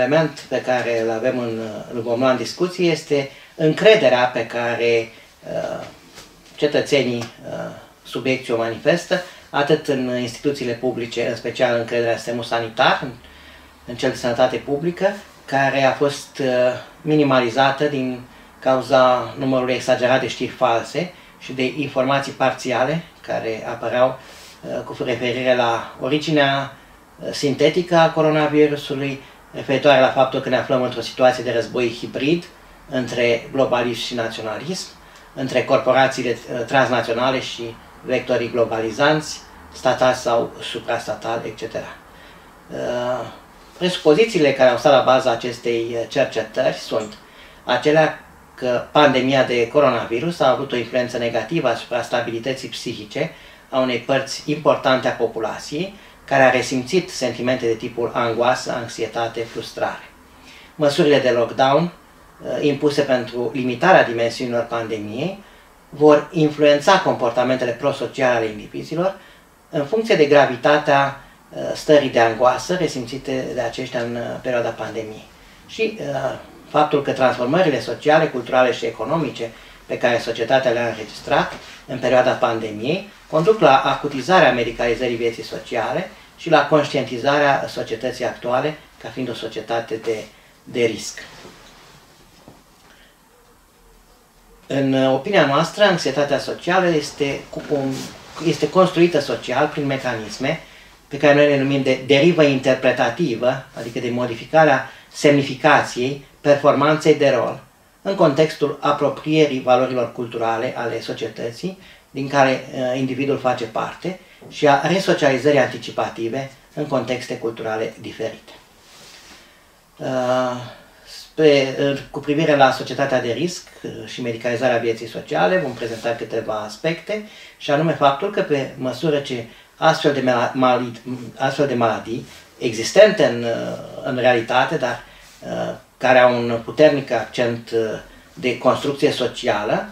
element pe care îl vom lua în discuție este încrederea pe care cetățenii subiecții o manifestă, atât în instituțiile publice, în special încrederea în sistemul sanitar, în cel de sănătate publică, care a fost minimalizată din cauza numărului exagerat de știri false și de informații parțiale care apăreau cu referire la originea sintetică a coronavirusului, referitoare la faptul că ne aflăm într-o situație de război hibrid între globalism și naționalism, între corporațiile transnaționale și vectorii globalizanți, statali sau suprastatali, etc. Presupozițiile care au stat la baza acestei cercetări sunt acelea că pandemia de coronavirus a avut o influență negativă asupra stabilității psihice a unei părți importante a populației, care a resimțit sentimente de tipul angoasă, anxietate, frustrare. Măsurile de lockdown impuse pentru limitarea dimensiunilor pandemiei vor influența comportamentele prosociale ale indivizilor în funcție de gravitatea stării de angoasă resimțite de aceștia în perioada pandemiei. Și faptul că transformările sociale, culturale și economice pe care societatea le-a înregistrat în perioada pandemiei conduc la acutizarea medicalizării vieții sociale și la conștientizarea societății actuale ca fiind o societate de risc. În opinia noastră, anxietatea socială este construită social prin mecanisme pe care noi le numim de derivă interpretativă, adică de modificarea semnificației performanței de rol, în contextul apropierii valorilor culturale ale societății din care individul face parte și a resocializării anticipative în contexte culturale diferite. Cu privire la societatea de risc și medicalizarea vieții sociale, vom prezenta câteva aspecte, și anume faptul că pe măsură ce astfel de maladii existente în realitate, dar care au un puternic accent de construcție socială,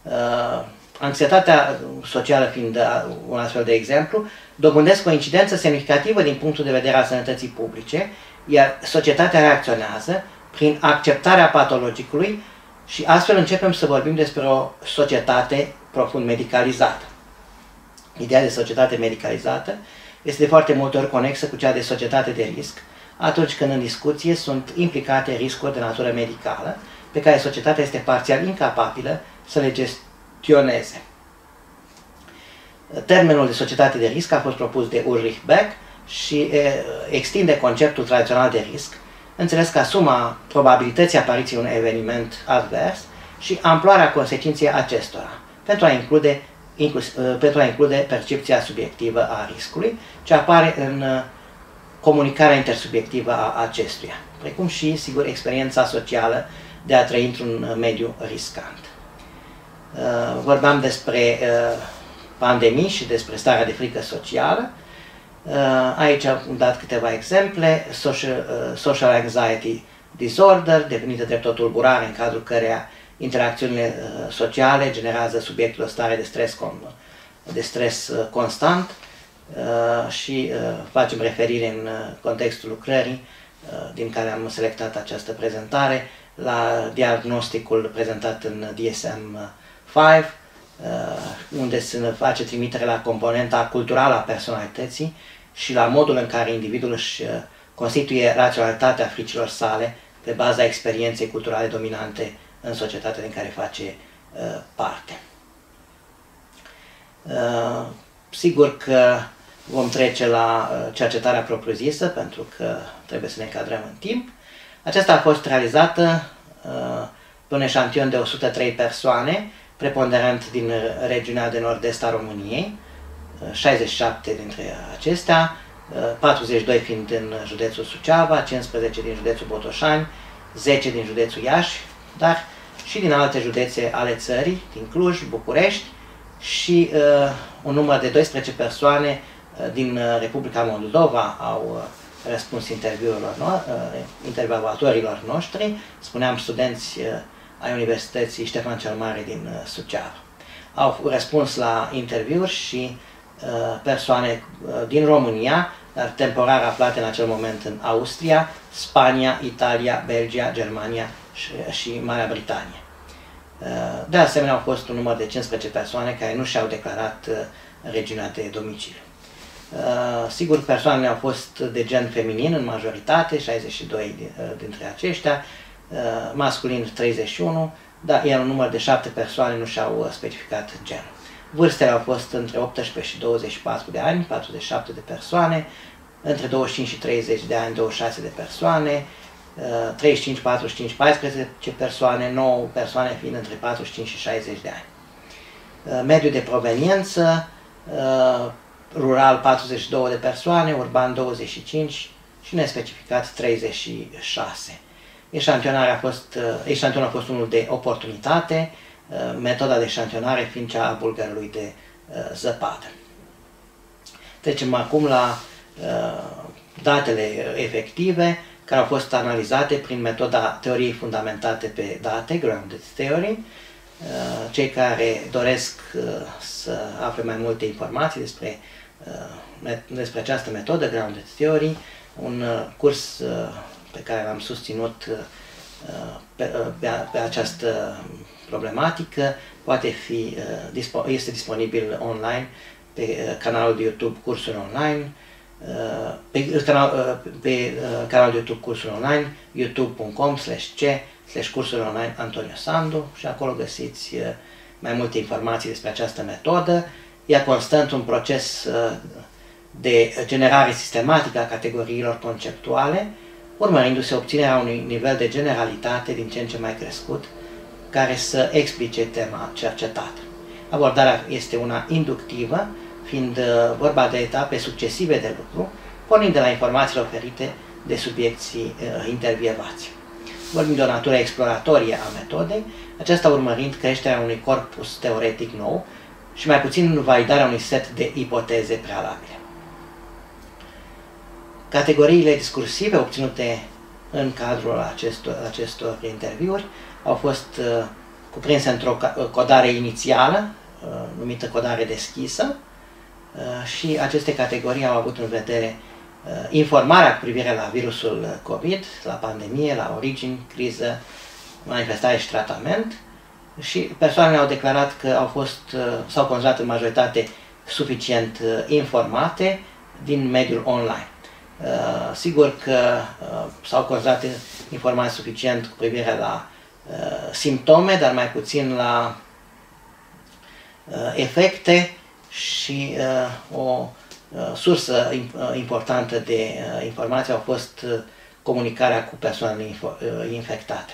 anxietatea socială fiind un astfel de exemplu, dobândesc o incidență semnificativă din punctul de vedere al sănătății publice, iar societatea reacționează prin acceptarea patologicului și astfel începem să vorbim despre o societate profund medicalizată. Ideea de societate medicalizată este de foarte multe ori conexă cu cea de societate de risc, atunci când în discuție sunt implicate riscuri de natură medicală, pe care societatea este parțial incapabilă să le gestioneze. Termenul de societate de risc a fost propus de Ulrich Beck și extinde conceptul tradițional de risc, înțeles ca suma probabilității apariției unui eveniment advers și amploarea consecinței acestora, pentru a include percepția subiectivă a riscului, ce apare în comunicarea intersubiectivă a acestuia, precum și, sigur, experiența socială de a trăi într-un mediu riscant. Vorbeam despre pandemii și despre starea de frică socială. Aici am dat câteva exemple: social anxiety disorder, definită drept o tulburare în cadrul căreia interacțiunile sociale generează subiectul o stare de stres constant, și facem referire în contextul lucrării din care am selectat această prezentare la diagnosticul prezentat în DSM-5, unde se face trimitere la componenta culturală a personalității și la modul în care individul își constituie raționalitatea fricilor sale pe baza experienței culturale dominante în societatea din care face parte. Sigur că vom trece la cercetarea propriu-zisă, pentru că trebuie să ne încadrăm în timp. Aceasta a fost realizată pe un eșantion de 103 persoane, preponderent din regiunea de nord-est a României, 67 dintre acestea, 42 fiind în județul Suceava, 15 din județul Botoșani, 10 din județul Iași, dar și din alte județe ale țării, din Cluj, București, și un număr de 12 persoane din Republica Moldova au răspuns intervievatorilor noștri, spuneam studenți ai Universității Ștefan cel Mare din Suceava. Au răspuns la interviuri și persoane din România, dar temporar aflate în acel moment în Austria, Spania, Italia, Belgia, Germania și Marea Britanie. De asemenea, au fost un număr de 15 persoane care nu și-au declarat regiunea de domiciliu. Sigur, persoanele au fost de gen feminin în majoritate, 62 dintre aceștia, masculin 31, dar iar un număr de 7 persoane nu și-au specificat genul. Vârstele au fost între 18 și 24 de ani, 47 de persoane, între 25 și 30 de ani, 26 de persoane, 35, 45, 14 persoane, 9 persoane fiind între 45 și 60 de ani. Mediul de proveniență, rural 42 de persoane, urban 25 și nespecificat 36. Eșantionul a fost unul de oportunitate, metoda de eșantionare fiind cea a bulgărului de zăpadă. Trecem acum la datele efective care au fost analizate prin metoda teoriei fundamentate pe date, Grounded Theory. Cei care doresc să afle mai multe informații despre această metodă, Grounded Theory, un curs pe care l-am susținut pe această problematică, este disponibil online pe canalul de YouTube Cursuri Online, pe canalul de YouTube Cursuri Online, youtube.com/c/cursuri online Antonio Sandu și acolo găsiți mai multe informații despre această metodă. Ea constă într-un proces de generare sistematică a categoriilor conceptuale, urmărindu-se obținerea unui nivel de generalitate din ce în ce mai crescut, care să explice tema cercetată. Abordarea este una inductivă, fiind vorba de etape succesive de lucru, pornind de la informațiile oferite de subiecții intervievați. Vorbim de o natură exploratorie a metodei, aceasta urmărind creșterea unui corpus teoretic nou și mai puțin validarea unui set de ipoteze prealabile. Categoriile discursive obținute în cadrul acestor interviuri au fost cuprinse într-o codare inițială, numită codare deschisă, și aceste categorii au avut în vedere informarea cu privire la virusul COVID, la pandemie, la origini, criză, manifestare și tratament, și persoanele au declarat că s-au considerat în majoritate suficient informate din mediul online. Sigur că s-au considerat informații suficient cu privire la simptome, dar mai puțin la efecte, și o sursă importantă de informații a fost comunicarea cu persoanele infectate.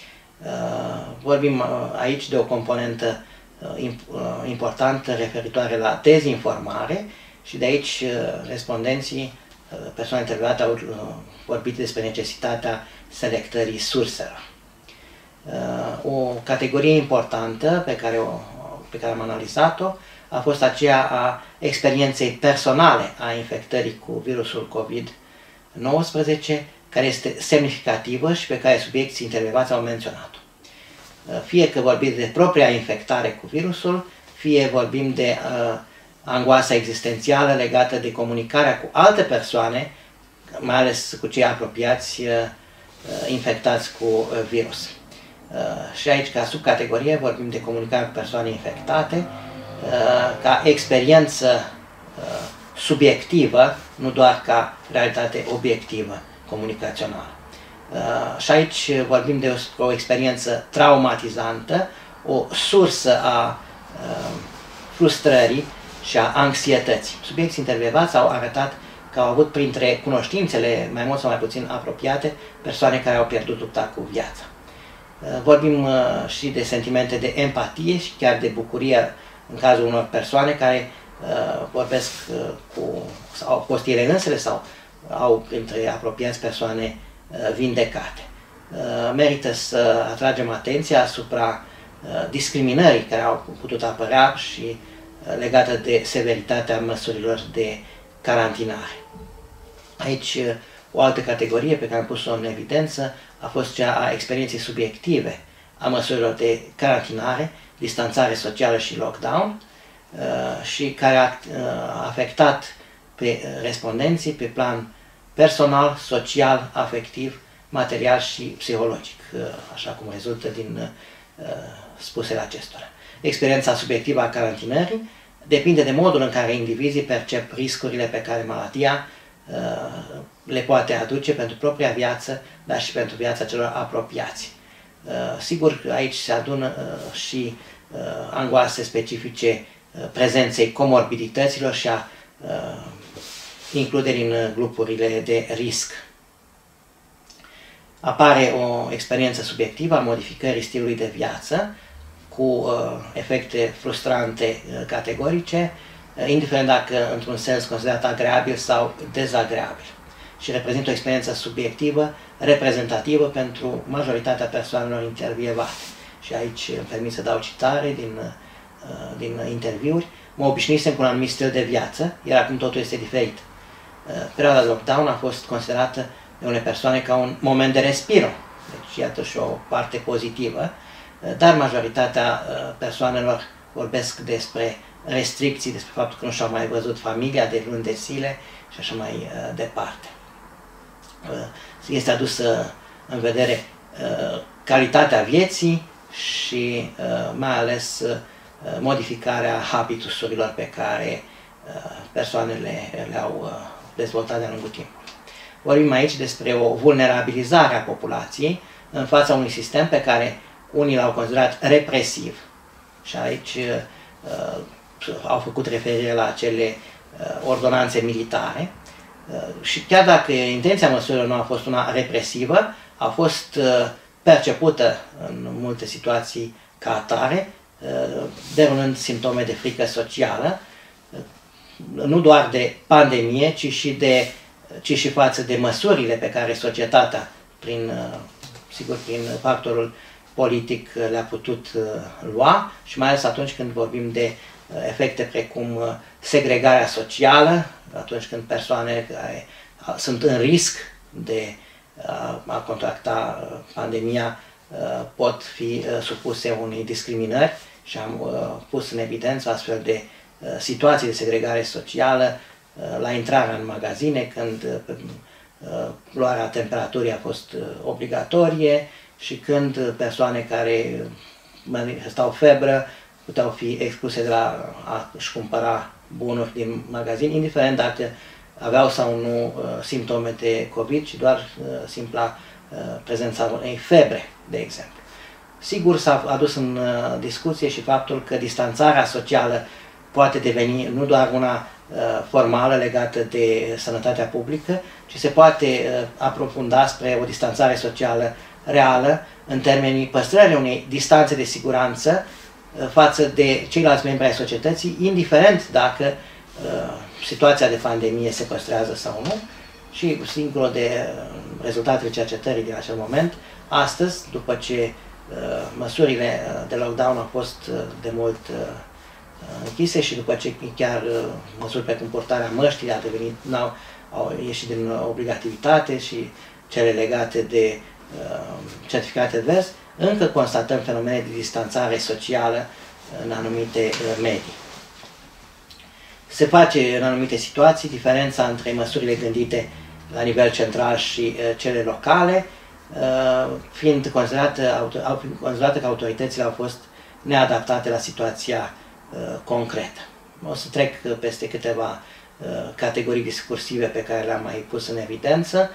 Vorbim aici de o componentă importantă referitoare la dezinformare și de aici respondenții, persoanele intervievate, au vorbit despre necesitatea selectării surselor. O categorie importantă pe care am analizat-o a fost aceea a experienței personale a infectării cu virusul COVID-19, care este semnificativă și pe care subiecții intervievați au menționat-o. Fie că vorbim de propria infectare cu virusul, fie vorbim de angoasa existențială legată de comunicarea cu alte persoane, mai ales cu cei apropiați infectați cu virus. Și aici, ca subcategorie, vorbim de comunicarea cu persoane infectate, ca experiență subiectivă, nu doar ca realitate obiectivă comunicațională. Și aici vorbim de o experiență traumatizantă, o sursă a frustrării și a anxietății. Subiecții intervievați au arătat că au avut printre cunoștințele mai mult sau mai puțin apropiate persoane care au pierdut lupta cu viața. Vorbim și de sentimente de empatie și chiar de bucurie în cazul unor persoane care vorbesc sau au fost ele însele sau au printre apropiați persoane vindecate. Merită să atragem atenția asupra discriminării care au putut apărea și legată de severitatea măsurilor de carantinare. Aici o altă categorie pe care am pus-o în evidență a fost cea a experienței subiective a măsurilor de carantinare, distanțare socială și lockdown, și care a afectat pe respondenții pe plan personal, social, afectiv, material și psihologic, așa cum rezultă din spusele acestora. Experiența subiectivă a carantinării depinde de modul în care indivizii percep riscurile pe care maladia le poate aduce pentru propria viață, dar și pentru viața celor apropiați. Sigur că aici se adună și angoase specifice prezenței comorbidităților și a includerii în grupurile de risc. Apare o experiență subiectivă a modificării stilului de viață cu efecte frustrante categorice, indiferent dacă într-un sens considerat agreabil sau dezagreabil, și reprezintă o experiență subiectivă reprezentativă pentru majoritatea persoanelor intervievate. Și aici îmi permit să dau citare din interviuri. Mă obișnuisem cu un anumit stil de viață, iar acum totul este diferit. Perioada de lockdown a fost considerată de unele persoane ca un moment de respiro, deci iată și o parte pozitivă, dar majoritatea persoanelor vorbesc despre restricții, despre faptul că nu și-au mai văzut familia de luni de zile și așa mai departe. Este adusă în vedere calitatea vieții și mai ales modificarea habitusurilor pe care persoanele le-au dezvoltat de-a lungul timpului. Vorbim aici despre o vulnerabilizare a populației în fața unui sistem pe care unii l-au considerat represiv. Și aici au făcut referire la acele ordonanțe militare. Și chiar dacă intenția măsurilor nu a fost una represivă, a fost percepută în multe situații ca atare, derulând simptome de frică socială, nu doar de pandemie, ci și față de măsurile pe care societatea, sigur, prin factorul politic, le-a putut lua, și mai ales atunci când vorbim de efecte precum segregarea socială, atunci când persoane care sunt în risc de a contracta pandemia pot fi supuse unei discriminări, și am pus în evidență astfel de situații de segregare socială la intrarea în magazine, când luarea temperaturii a fost obligatorie și când persoane care manifestau febră puteau fi excluse de la a-și cumpăra bunuri din magazin, indiferent dacă aveau sau nu simptome de COVID, ci doar simpla prezența unei febre, de exemplu. Sigur, s-a adus în discuție și faptul că distanțarea socială poate deveni nu doar una formală legată de sănătatea publică, ci se poate aprofunda spre o distanțare socială reală în termenii păstrării unei distanțe de siguranță față de ceilalți membri ai societății, indiferent dacă situația de pandemie se păstrează sau nu. Și dincolo de rezultatele cercetării din acel moment, astăzi, după ce măsurile de lockdown au fost de mult închise și după ce chiar măsuri pe purtarea măștii au ieșit din obligativitate și cele legate de certificate verzi, încă constatăm fenomene de distanțare socială în anumite medii. Se face în anumite situații diferența între măsurile gândite la nivel central și cele locale, fiind considerate că autoritățile au fost neadaptate la situația concretă. O să trec peste câteva categorii discursive pe care le-am mai pus în evidență.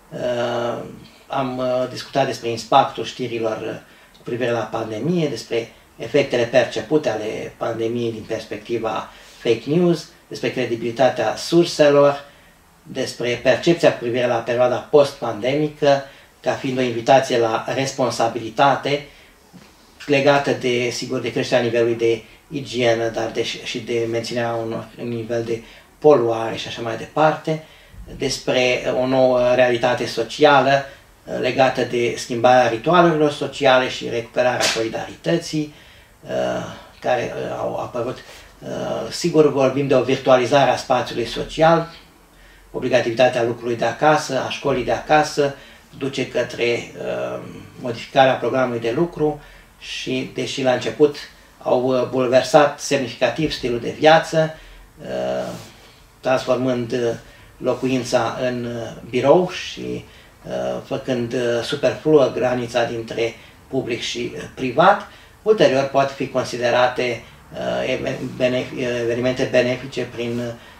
Am discutat despre impactul știrilor cu privire la pandemie, despre efectele percepute ale pandemiei din perspectiva fake news, despre credibilitatea surselor, despre percepția cu privire la perioada post-pandemică, ca fiind o invitație la responsabilitate legată de, sigur, de creșterea nivelului de igienă, dar și de menținerea unui nivel de poluare și așa mai departe, despre o nouă realitate socială legată de schimbarea ritualurilor sociale și recuperarea solidarității care au apărut. Sigur, vorbim de o virtualizare a spațiului social, obligativitatea lucrului de acasă, a școlii de acasă, duce către modificarea programului de lucru și, deși la început au bulversat semnificativ stilul de viață, transformând locuința în birou și făcând superfluă granița dintre public și privat. Ulterior pot fi considerate evenimente benefice prin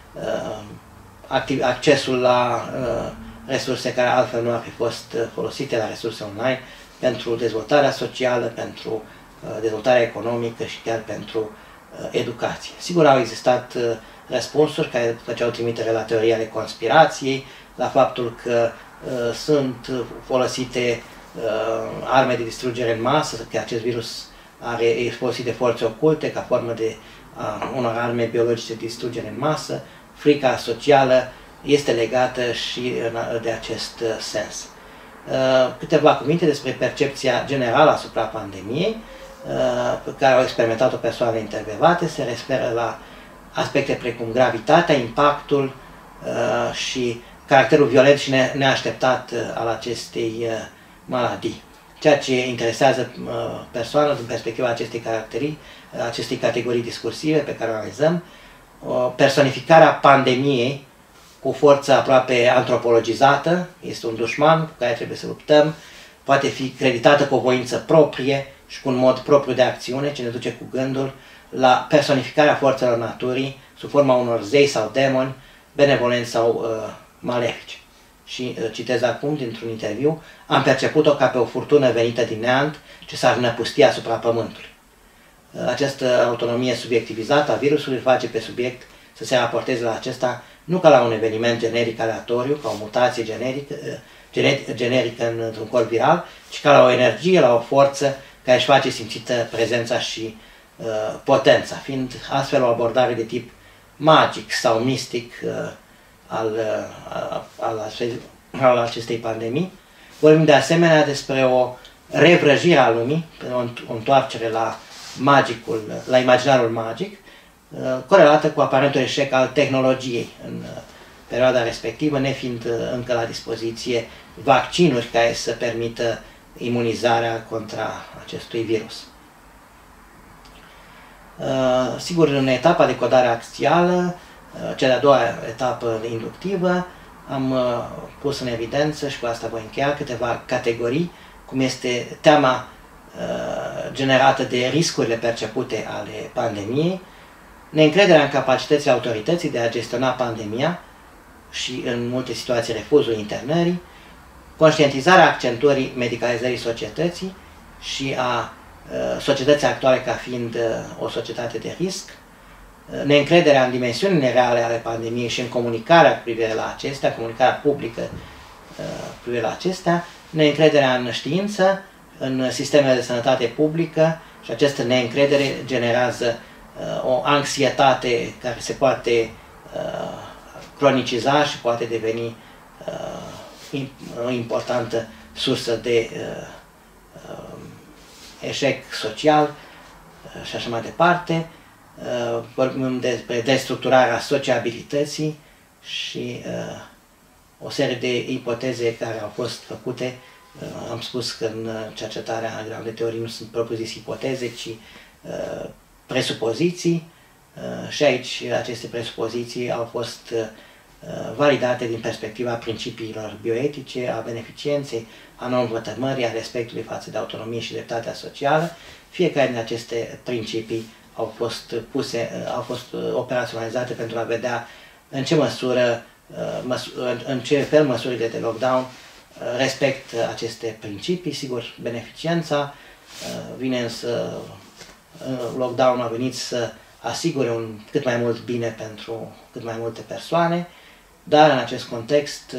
accesul la resurse care altfel nu ar fi fost folosite, la resurse online, pentru dezvoltarea socială, pentru dezvoltarea economică și chiar pentru educație. Sigur, au existat răspunsuri care făceau trimitere la teoria ale conspirației, la faptul că sunt folosite arme de distrugere în masă, că acest virus e folosit de forțe oculte ca formă de unor arme biologice de distrugere în masă. Frica socială este legată și de acest sens. Câteva cuvinte despre percepția generală asupra pandemiei, pe care au experimentat-o persoanele intervievate, se referă la aspecte precum gravitatea, impactul și caracterul violent și neașteptat al acestei maladii. Ceea ce interesează persoana din perspectiva acestei categorii discursive pe care o analizăm, personificarea pandemiei cu forță aproape antropologizată, este un dușman cu care trebuie să luptăm, poate fi creditată cu o voință proprie și cu un mod propriu de acțiune, ce ne duce cu gândul la personificarea forțelor naturii sub forma unor zei sau demoni, benevolenți sau malefici. Și citez acum dintr-un interviu: am perceput-o ca pe o furtună venită din neant ce s-ar năpusti asupra pământului. Această autonomie subiectivizată a virusului face pe subiect să se raporteze la acesta nu ca la un eveniment generic aleatoriu, ca o mutație generică într-un corp viral, ci ca la o energie, la o forță care își face simțită prezența și potența, fiind astfel o abordare de tip magic sau mistic al acestei pandemii. Vorbim de asemenea despre o revrăjire a lumii, o întoarcere la imaginarul magic, corelată cu aparentul eșec al tehnologiei în perioada respectivă, nefiind încă la dispoziție vaccinuri care să permită imunizarea contra acestui virus. Sigur, în etapa de codare axială, cea de-a doua etapă inductivă, am pus în evidență, și cu asta voi încheia, câteva categorii, cum este teama generată de riscurile percepute ale pandemiei, neîncrederea în capacitățile autorității de a gestiona pandemia și, în multe situații, refuzul internării, conștientizarea accentuării medicalizării societății și a societății actuale ca fiind o societate de risc, neîncrederea în dimensiunile reale ale pandemiei și în comunicarea cu privire la acestea, comunicarea publică cu privire la acestea, neîncrederea în știință, în sistemele de sănătate publică, și această neîncredere generează o anxietate care se poate croniciza și poate deveni o importantă sursă de eșec social și așa mai departe. Vorbim despre destructurarea sociabilității și o serie de ipoteze care au fost făcute. Am spus că în cercetarea de teorii nu sunt propriu-zis ipoteze, ci presupoziții, și aici aceste presupoziții au fost validate din perspectiva principiilor bioetice, a beneficenței, a non-vătămării, a respectului față de autonomie și dreptatea socială. Fiecare din aceste principii au fost operaționalizate pentru a vedea în ce măsură, în ce fel măsurile de lockdown respectă aceste principii. Sigur, beneficența vine însă, lockdown a venit să asigure un cât mai mult bine pentru cât mai multe persoane, dar în acest context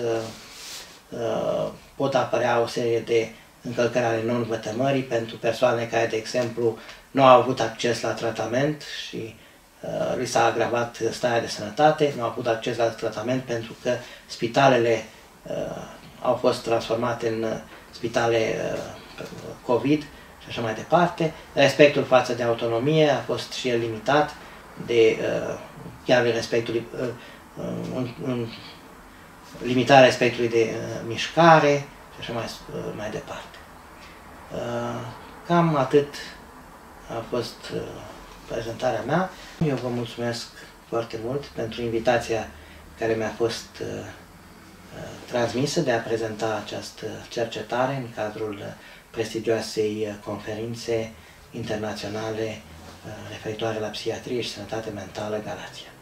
pot apărea o serie de încălcări ale non-vătămării pentru persoane care, de exemplu, nu au avut acces la tratament și li s-a agravat starea de sănătate, nu au avut acces la tratament pentru că spitalele au fost transformate în spitale COVID și așa mai departe. Respectul față de autonomie a fost și el limitat de chiar respectului, limitarea respectului de mișcare și așa mai departe. Cam atât a fost prezentarea mea. Eu vă mulțumesc foarte mult pentru invitația care mi-a fost transmisă de a prezenta această cercetare în cadrul prestigioasei conferințe internaționale referitoare la psihiatrie și sănătate mentală Galația.